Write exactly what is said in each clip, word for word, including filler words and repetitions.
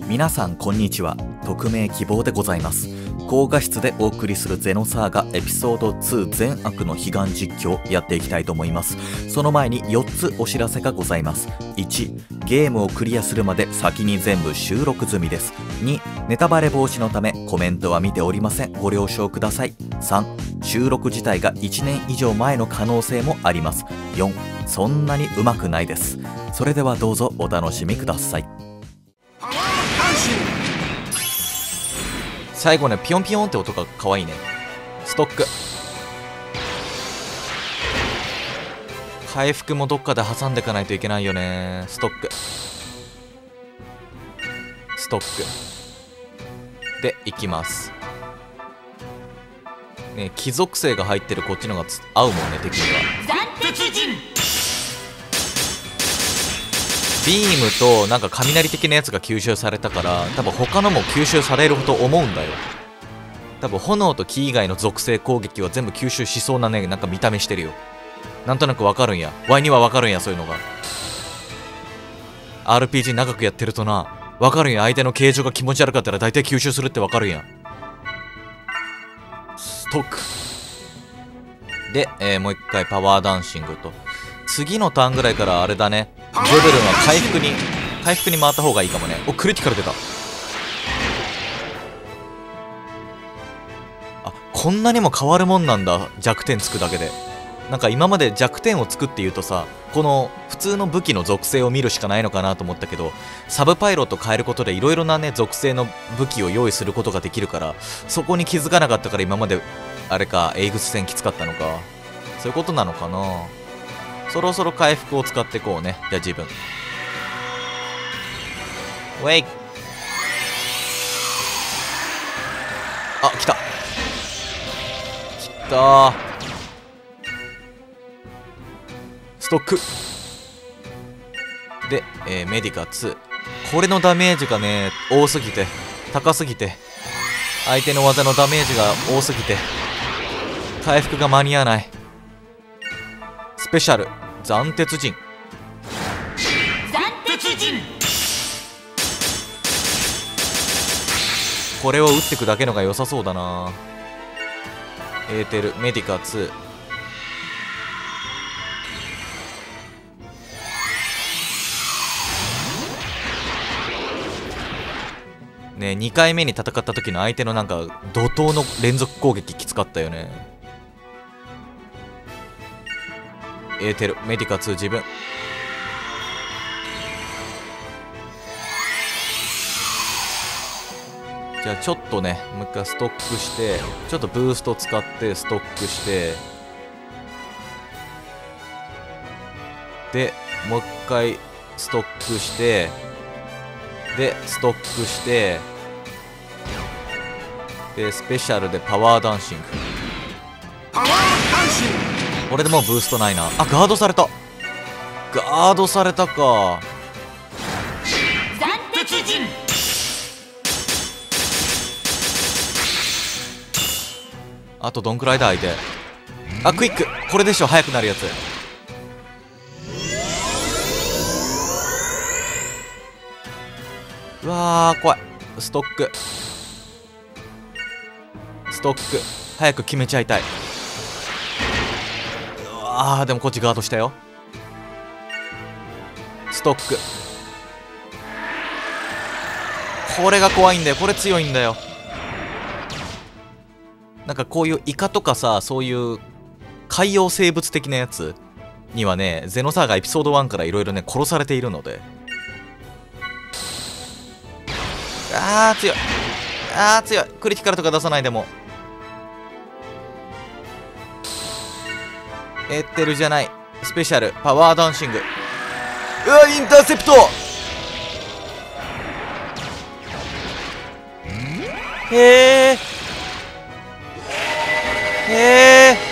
皆さんこんにちは。匿名希望でございます。高画質でお送りするゼノサーガエピソードツー善悪の彼岸実況をやっていきたいと思います。その前によっつお知らせがございます。いち、ゲームをクリアするまで先に全部収録済みです。に、ネタバレ防止のためコメントは見ておりません。ご了承ください。さん、収録自体がいちねん以上前の可能性もあります。よん、そんなに上手くないです。それではどうぞお楽しみください。最後ね、ピヨンピヨンって音が可愛いね。ストック回復もどっかで挟んでいかないといけないよね。ストックストックでいきますね。貴族性が入ってるこっちのが合うもんね、敵には。ビームとなんか雷的なやつが吸収されたから、多分他のも吸収されると思うんだよ。多分炎と木以外の属性攻撃は全部吸収しそうなね、なんか見た目してるよ。なんとなくわかるんや。ワイにはわかるんや、そういうのが。アールピージー 長くやってるとな、わかるんや。相手の形状が気持ち悪かったら大体吸収するってわかるんや。ストックで、えー、もう一回パワーダンシングと。次のターンぐらいからあれだね、ジョベルンは回復に回復に回った方がいいかもね。お、クリティカル出た。あ、こんなにも変わるもんなんだ、弱点つくだけで。なんか今まで弱点をつくっていうとさ、この普通の武器の属性を見るしかないのかなと思ったけど、サブパイロット変えることでいろいろなね属性の武器を用意することができるから、そこに気づかなかったから今まであれか、エイグス戦きつかったのか。そういうことなのかな。そろそろ回復を使っていこうね。じゃあ自分ウェイ。あ、来た来たー。ストックで、えー、メディカツー。これのダメージがね多すぎて、高すぎて、相手の技のダメージが多すぎて回復が間に合わない。スペシャル斬鉄人。これを打ってくだけのが良さそうだな。エーテルメディカツーね。にかいめに戦った時の相手のなんか怒涛の連続攻撃きつかったよね。エーテルメディカツー自分。じゃあちょっとね、もう一回ストックして、ちょっとブースト使ってストックして、でもう一回ストックして、でストックして、でスペシャルでパワーダンシング。パワーダンシング。これでもうブーストないな。あ、ガードされた。ガードされたか。あとどんくらいだ相手。あ、クイック。これでしょ、速くなるやつ。うわー怖い。ストックストック早く決めちゃいたい。あーでもこっちガードしたよ。ストック。これが怖いんだよ。これ強いんだよ。なんかこういうイカとかさ、そういう海洋生物的なやつにはね、ゼノサーガエピソードワンからいろいろね殺されているので。あー強い。あー強い。クリティカルとか出さないでも。エーテルじゃない、スペシャルパワーダンシング。うわ、インターセプト。へえへえ。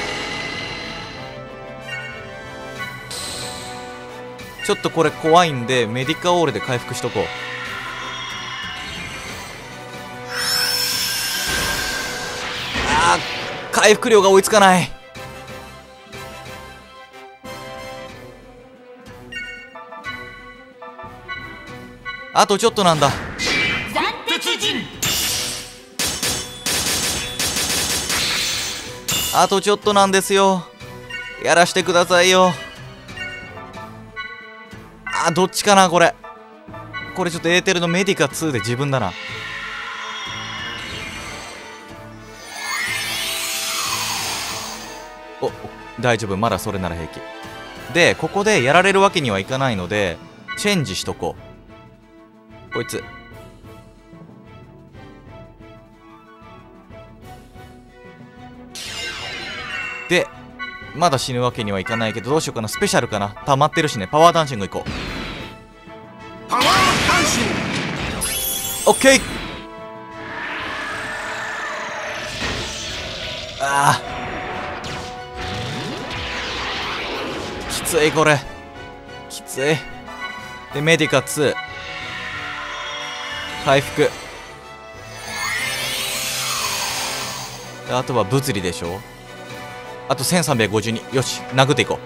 ちょっとこれ怖いんでメディカオールで回復しとこう。あー回復量が追いつかない。あとちょっとなんだ。 撃陣。 あとちょっとなんですよ。やらしてくださいよ。あ、どっちかなこれ。これちょっとエーテルのメディカツーで自分だな。お、大丈夫、まだそれなら平気で。ここでやられるわけにはいかないのでチェンジしとこう。こいつで、まだ死ぬわけにはいかないけど、どうしようかな。スペシャルかな。溜まってるしね。パワーダンシングいこう。 パワーダンシング。 オッケー。あーきつい、これきつい。でメディカツー回復で、あとは物理でしょ。あとせんさんびゃくごじゅうに。よし、殴っていこ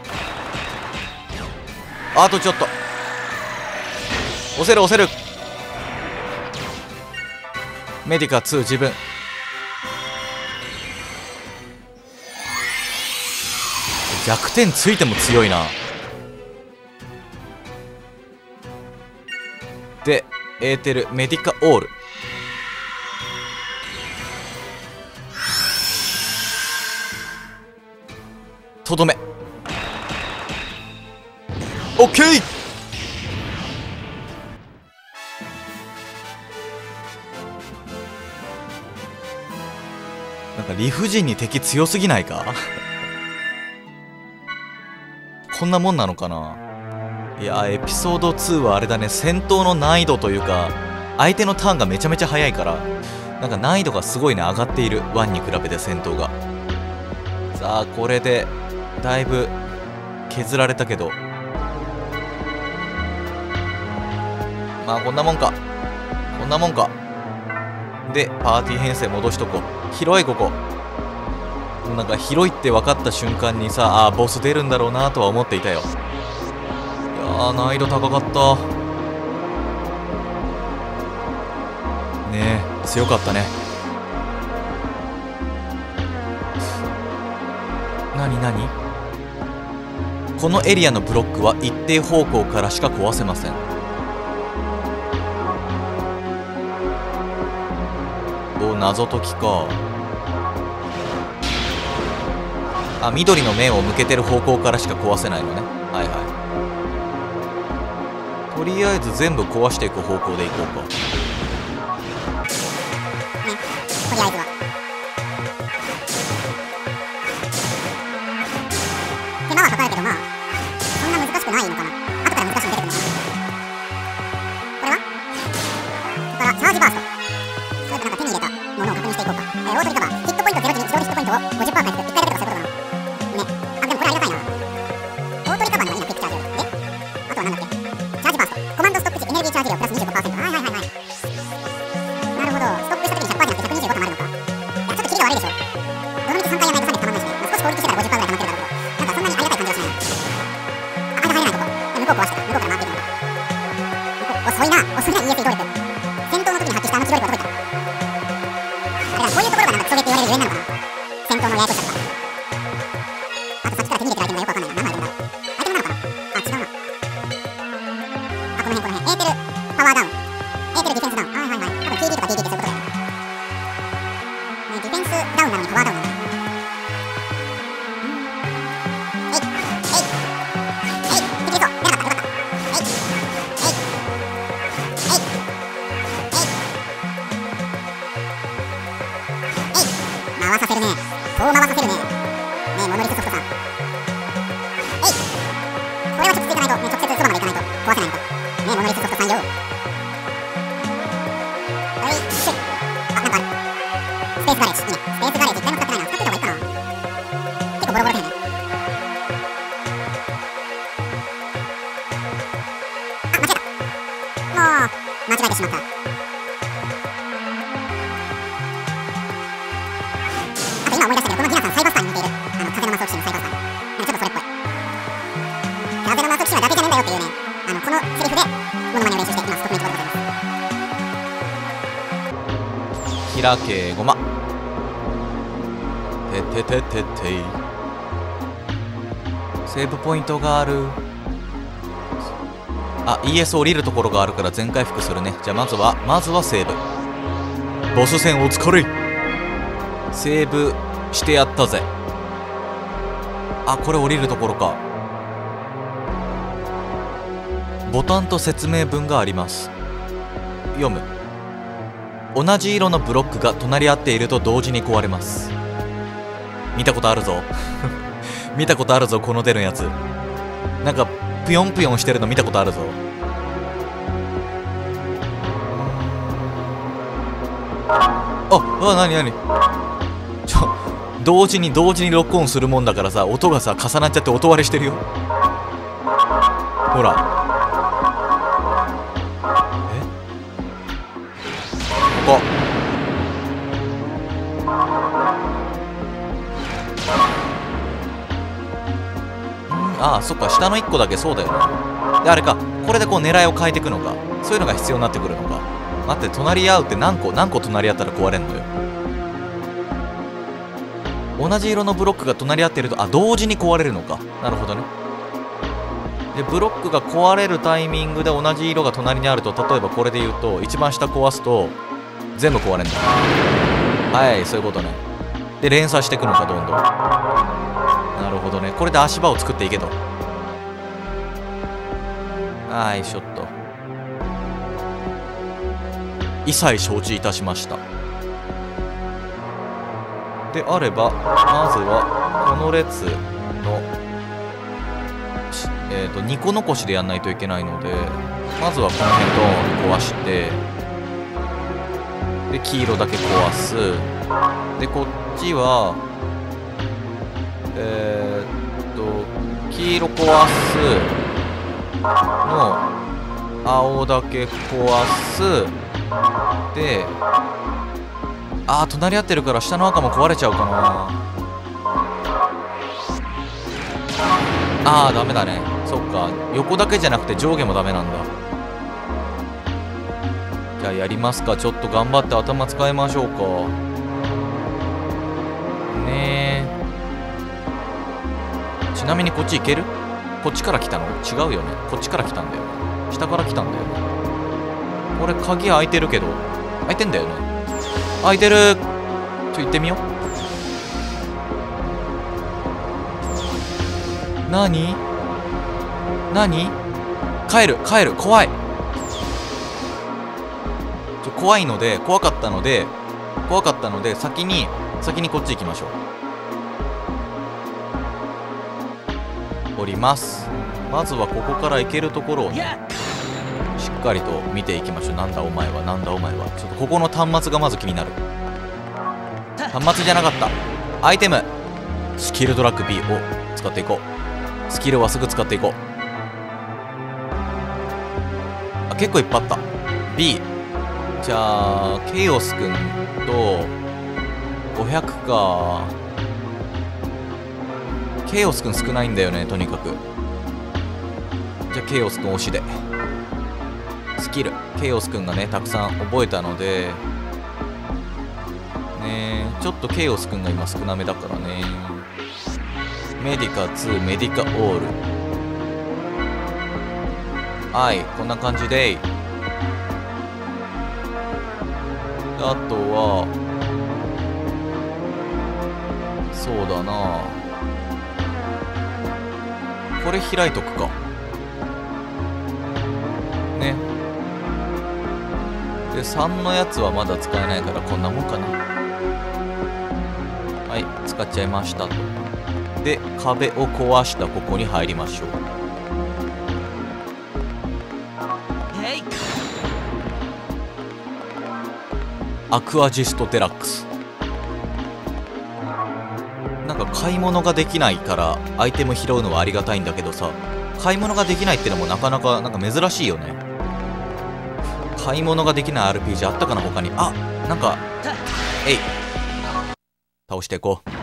う。あとちょっと押せる押せる。メディカツー自分。弱点ついても強いな。でエーテルメディカオール。とどめ。オッケー。なんか理不尽に敵強すぎないかこんなもんなのかな。いや、エピソードツーはあれだね、戦闘の難易度というか相手のターンがめちゃめちゃ速いから、なんか難易度がすごいね上がっている。ワンに比べて戦闘が。さあこれでだいぶ削られたけど、まあこんなもんかこんなもんか。でパーティー編成戻しとこう。広いここ。なんか広いって分かった瞬間にさあ、ボス出るんだろうなとは思っていたよ。いやー難易度高かったね。え強かったね。なになに。このエリアのブロックは一定方向からしか壊せません。お、謎解きか。あ、緑の面を向けてる方向からしか壊せないのね。はいはい。とりあえず全部壊していく方向でいこうか。 ね、とりあえずは手間はかかるけど、まあそんな難しくないのかな。後から難しいの出てくるのかな。これはここからチャージバースト。それとなんか手に入れたものを確認していこうか。えー、オートリカバー。ヒットポイントゼロ時に自動でヒットポイントを ごじゅっパーセント 回復。いっかいだけとかそういうことかな。ね、あ、でもこれありがたいな。オートリカバーの今クイックチャージ量で、あとはなんだっけ、チャージバースト。コマンドストップ時エネルギーチャージ量プラス にじゅうごパーセント。はいはいはいはい。なるほど。ストップした時に ひゃくパーセント じゃなくてひゃくにじゅうごたまるのか。いや、ちょっとキリが悪いでしょ。どのみちさんかいやらないとさんびゃくたまんないしね。まあ、少し攻撃してたら ごじゅっパーセント ぐらいたまってるだろうけど、なんかそんなにありがたい感じはしないな。あ、間入れないとこ。で、向こう壊してた。向こうから回っていくのか。向こう、遅いな。遅いな イーエス 移動力。戦闘の時に発揮したあの機動力はどこ行った。あれだ、こういうところがなんかクソゲーって言われるゆえんなのかな。戦闘のややこしさとか。あとさっきから手に入れてるアイテムがよくわかんないな。何のアイテムだろう。アイテムなのかな。あ、違うな。あ、この辺この辺。エーテルパワーダウン。エーテルディフェンスダウン。はいはいはい。多分 ティーディー とか ティーディー ってそういうことだよね。ね、ディフェンスダウンなのにパワーダウンなんだよ。えいえいえい、できるぞ。出なかった。よかった。えいえいえいえいえい、回させるね。そう回させるね。ねえ、モノリスソフトさん。えい、これは直接いかないと、ね、直接そばまでいかないと壊せないのか。ねえ、モノリスソフトさんよ。はい、シュッ。あ、なんかある。スペースガレージ。いいね。スペースガレージ一回も使ってないな。使ってた方がいいかな。結構ボロボロだよね。あ、間違えた。もう、間違えてしまった。あと今思い出したけど、このギナさん、サイバースターに似ている。あの、風の魔装騎士のサイバースター。なんかちょっとそれっぽい。風の魔装騎士は伊達じゃねえんだよっていうね、あの、このセリフで、モノマネを練習して、今、ストップメントでございます。 開けごま。てててててい。セーブポイントがある。あ、イーエス 降りるところがあるから全回復するね。じゃあまずはまずはセーブ。ボス戦お疲れ。セーブしてやったぜ。あ、これ降りるところか。ボタンと説明文があります。読む。同じ色のブロックが隣り合っていると同時に壊れます。見たことあるぞ見たことあるぞ、この出るやつ。なんかぷよんぷよんしてるの見たことあるぞ。あ、あ、なになに、ちょ、同時に同時にロックオンするもんだからさ、音がさ重なっちゃって音割れしてるよ。ほら、え、ここああ、そっか、下のいっこだけそうだよね。で、あれか、これでこう狙いを変えていくのか。そういうのが必要になってくるのか。待って、隣り合うって何個何個隣り合ったら壊れんのよ。同じ色のブロックが隣り合っていると、あ、同時に壊れるのか。なるほどね。で、ブロックが壊れるタイミングで同じ色が隣にあると、例えばこれで言うと、一番下壊すと全部壊れんだ。はい、そういうことね。で、連鎖していくのか、どんどん。なるほどね。これで足場を作っていけと。はい、ショット。一切承知いたしました。であれば、まずはこの列の、えーと、にこ残しでやんないといけないので、まずはこの辺ドーン壊して、で黄色だけ壊す。でこっちはえー、っと黄色壊すの青だけ壊す。で、あー、隣り合ってるから下の赤も壊れちゃうかな。あー、ダメだね。そっか、横だけじゃなくて上下もダメなんだ。じゃあやりますか。ちょっと頑張って頭使いましょうかねえ。ちなみにこっち行ける？こっちから来たの？違うよね。こっちから来たんだよね。下から来たんだよね。これ鍵開いてるけど、開いてんだよね。開いてる。ちょっと行ってみよう。なになに、帰る帰る、怖い。ちょ怖いので、怖かったので怖かったので先に先にこっち行きましょう。降ります。まずはここから行けるところをね、しっかりと見ていきましょう。なんだお前は、なんだお前は。ちょっとここの端末がまず気になる。端末じゃなかった。アイテム。スキルドラッグ B を使っていこう。スキルはすぐ使っていこう。あ、結構いっぱいあった。B。じゃあ、ケイオスくんと、ごひゃくか。ケイオスくん少ないんだよね、とにかく。じゃあ、ケイオスくん推しで。スキル。ケイオスくんがね、たくさん覚えたので、ね、ちょっとケイオスくんが今少なめだからね。メディカツー、メディカオール。はい、こんな感じで。あとは、そうだな。これ開いとくか。ね。で、さんのやつはまだ使えないからこんなもんかな。はい、使っちゃいましたと。で、壁を壊したここに入りましょう。アクアジストデラックス。なんか買い物ができないからアイテム拾うのはありがたいんだけどさ、買い物ができないってのもなかなかなんか珍しいよね。買い物ができない アールピージー あったかな他に。あ、なんかえい、倒していこう。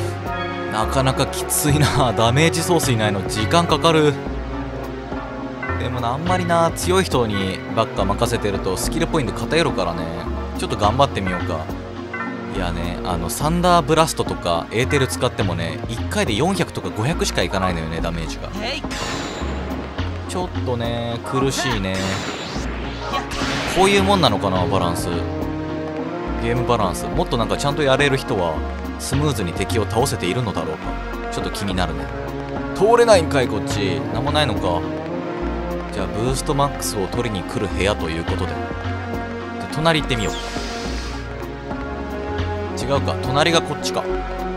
なかなかきついな。ダメージソースいないの時間かかる。 でもな、あんまりな強い人にばっか任せてるとスキルポイント偏るからね。ちょっと頑張ってみようか。いやね、あのサンダーブラストとかエーテル使ってもね、いっかいでよんひゃくとかごひゃくしかいかないのよね、ダメージが。ちょっとね苦しいね。こういうもんなのかな、バランス、ゲームバランス。もっとなんかちゃんとやれる人はスムーズに敵を倒せているのだろうか。ちょっと気になるね。通れないんかい、こっち。なんもないのか。じゃあブーストマックスを取りに来る部屋ということで、じゃあ隣行ってみよう。違うか、隣がこっちかね。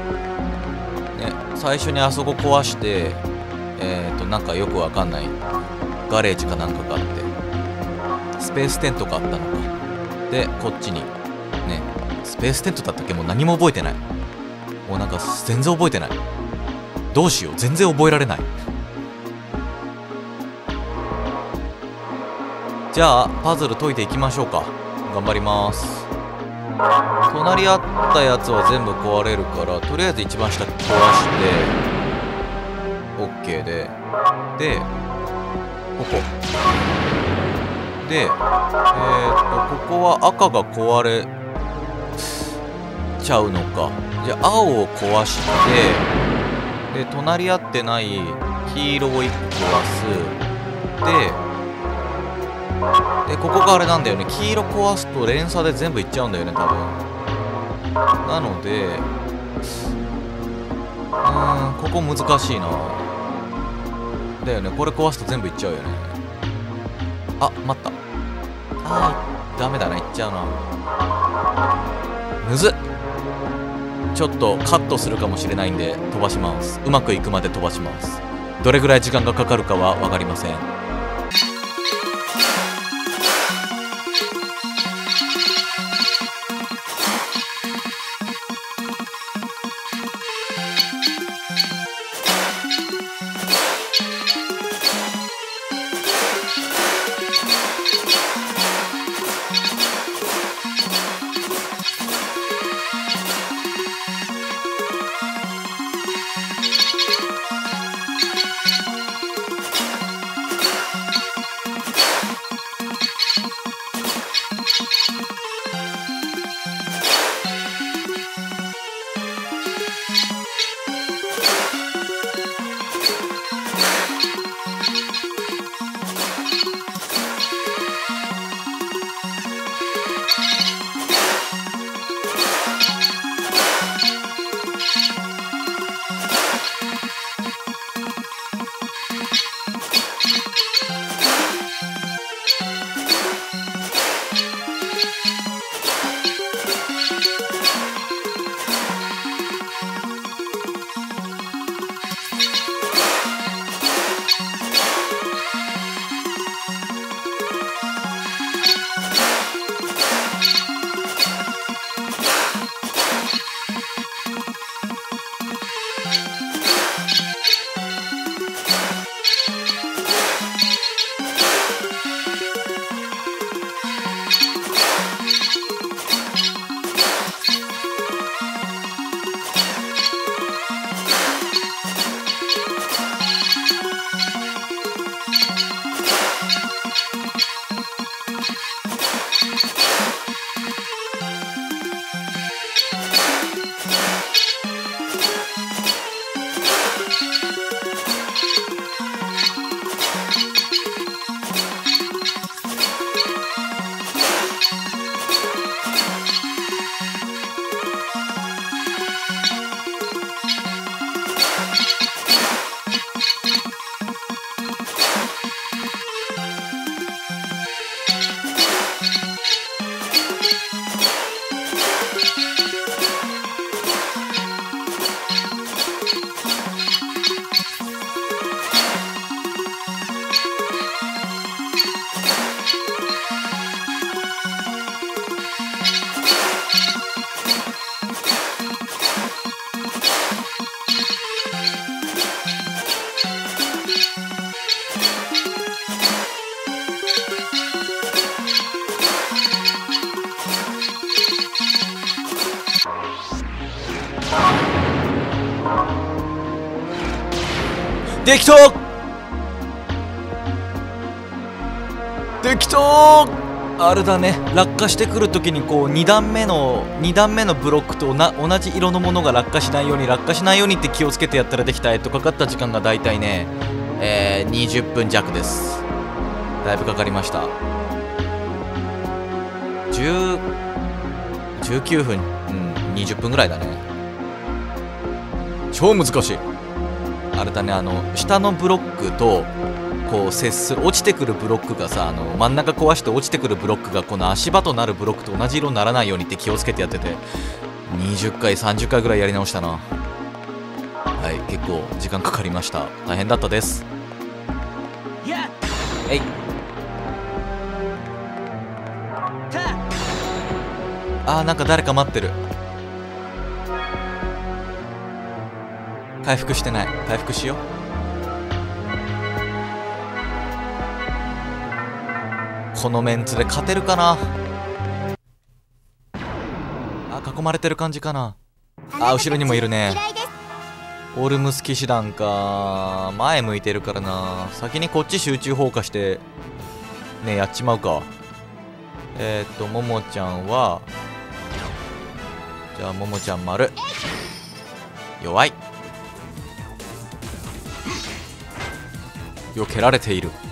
最初にあそこ壊して、えっとなんかよくわかんないガレージかなんかがあって、スペーステントがあったのか。でこっちにね、スペーステントだったっけ、もう何も覚えてない。もうなんか全然覚えてない。どうしよう、全然覚えられない。じゃあパズル解いていきましょうか。頑張ります。隣あったやつは全部壊れるから、とりあえず一番下壊して OK で、でここで、えー、っとここは赤が壊れちゃうのか。じゃあ青を壊して、で隣り合ってない黄色をいっこ壊す。ででここがあれなんだよね、黄色壊すと連鎖で全部いっちゃうんだよね多分。なのでうーん、ここ難しいな。だよね、これ壊すと全部いっちゃうよね。あ、待った。あーダメだな、いっちゃうな。むずっ。ちょっとカットするかもしれないんで飛ばします。うまくいくまで飛ばします。どれぐらい時間がかかるかは分かりません。できた。 適当。あれだね、落下してくるときにこうに段目のに段目のブロックとな同じ色のものが落下しないように落下しないようにって気をつけてやったらできた。えっとかかった時間がだいたいね、えー、にじゅっぷん弱です。だいぶかかりました。じゅう、じゅうきゅうふん、うん、にじゅっぷんぐらいだね。超難しい。あれだね、あの下のブロックとこう接する落ちてくるブロックがさ、あの真ん中壊して落ちてくるブロックがこの足場となるブロックと同じ色にならないようにって気をつけてやってて、にじゅっかいさんじゅっかいぐらいやり直したな。はい、結構時間かかりました。大変だったです。えい。あー、なんか誰か待ってる。回復してない。回復しよう。このメンツで勝てるかな。あ、囲まれてる感じかな。あ、後ろにもいるね。オルムス騎士団か。前向いてるからな。先にこっち集中放火してね、やっちまうか。えーっとももちゃんはじゃあももちゃん丸。弱い。よけられている。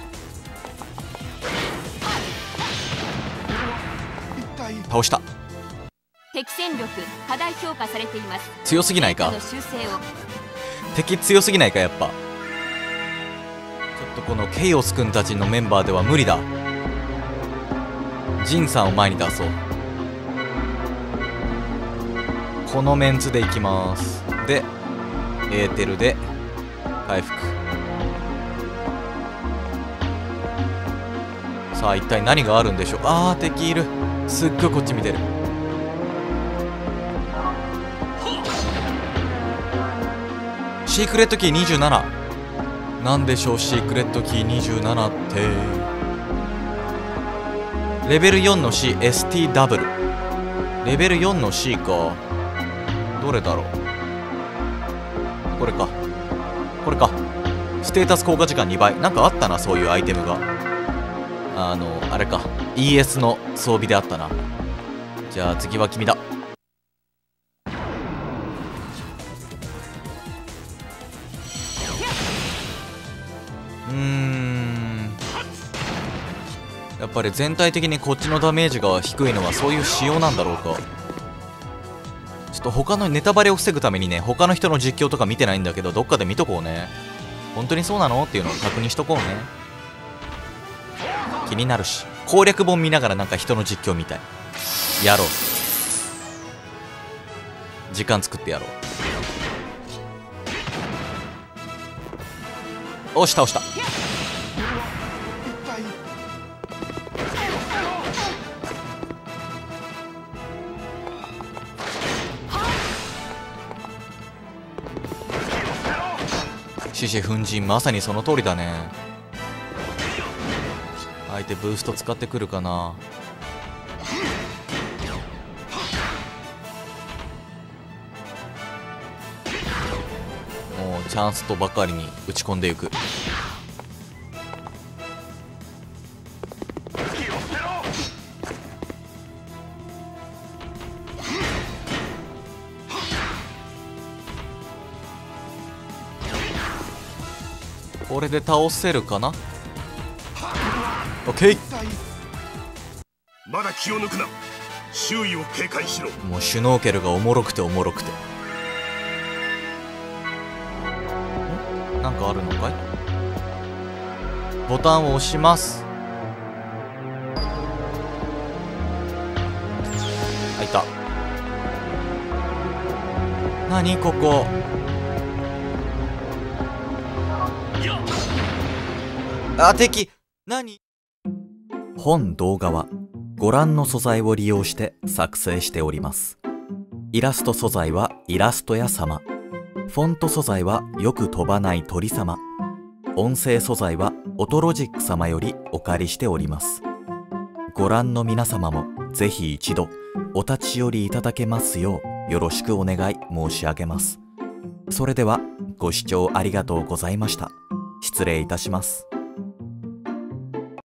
倒した。 敵戦力過大評価されています。 強すぎないか。 の修正を。 敵強すぎないか。やっぱちょっとこのケイオスくんたちのメンバーでは無理だ。ジンさんを前に出そう。このメンツでいきます。でエーテルで回復。さあ一体何があるんでしょう。あー、敵いる。すっごいこっち見てる。シークレットキーにじゅうなな。なんでしょうシークレットキーにじゅうななって。レベルよんの C、エスティーダブル。レベルよんの C か。どれだろう。これか。これか。ステータス効果時間にばい。なんかあったな、そういうアイテムが。あのあれか、 イーエス の装備であったな。じゃあ次は君だ。うーん、やっぱり全体的にこっちのダメージが低いのはそういう仕様なんだろうか。ちょっと他のネタバレを防ぐためにね、他の人の実況とか見てないんだけど、どっかで見とこうね。本当にそうなのっていうのを確認しとこうね。気になるし、攻略本見ながらなんか人の実況みたい。やろう。時間作ってやろう。おし、倒した。獅子奮陣、まさにその通りだね。相手ブースト使ってくるかな。もうチャンスとばかりに打ち込んでいく。これで倒せるかな。オッケー。 まだ気を抜くな。周囲を警戒しろ。 もうシュノーケルがおもろくておもろくて。ん？なんかあるのかい？ボタンを押します。あ、いた。何ここ。あ、敵。何？本動画はご覧の素材を利用して作成しております。イラスト素材はイラスト屋様。フォント素材はよく飛ばない鳥様。音声素材はオトロジック様よりお借りしております。ご覧の皆様もぜひ一度お立ち寄りいただけますようよろしくお願い申し上げます。それではご視聴ありがとうございました。失礼いたします。